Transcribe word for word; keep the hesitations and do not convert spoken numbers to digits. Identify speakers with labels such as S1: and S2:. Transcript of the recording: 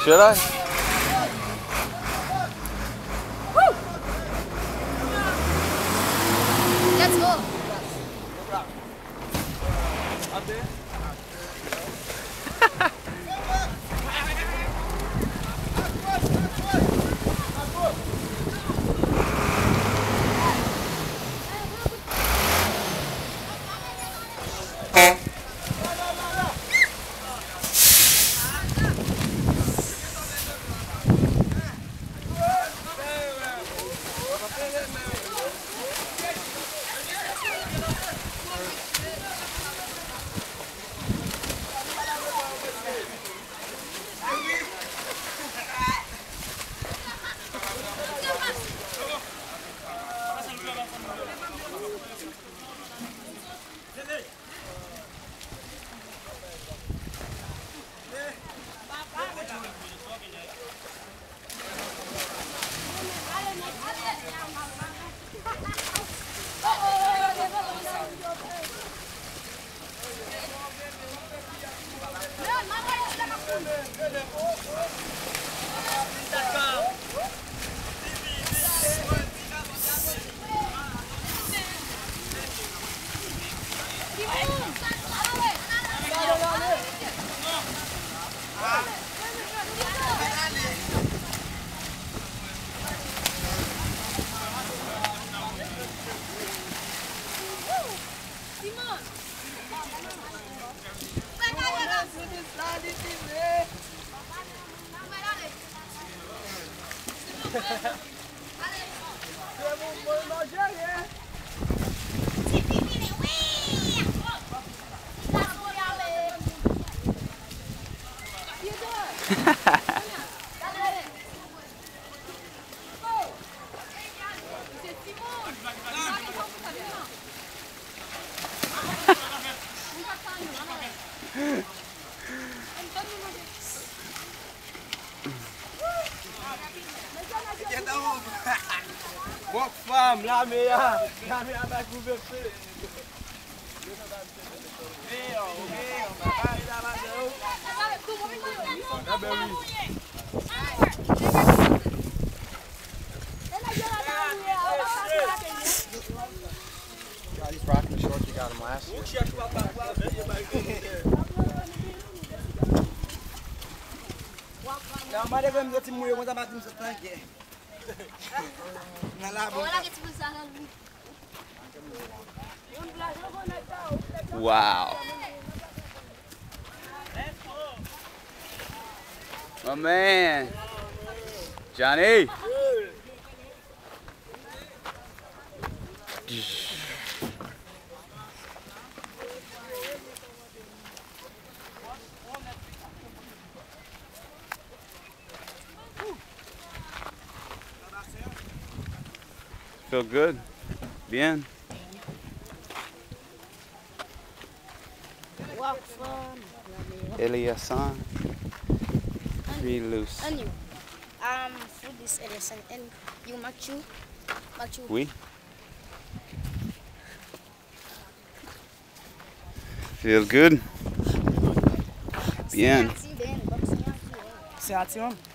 S1: Should I?
S2: Woo! Let's go.
S1: Up there?
S3: Bonne femme, la meilleure, la meilleure va couverture. Ah ben oui. God, he's rocking the shorts you got him last year. Não, mas devemos eu te moer, mas a bater no seu tanque.
S1: Wow. My man. Johnny. Feel good? Bien.
S2: Walk fun.
S1: Eliasson. Free loose.
S2: And you? Um, food is Eliasson. And you, Machu? Machu?
S1: Oui. Feel good? Bien.
S2: C'est Haitien.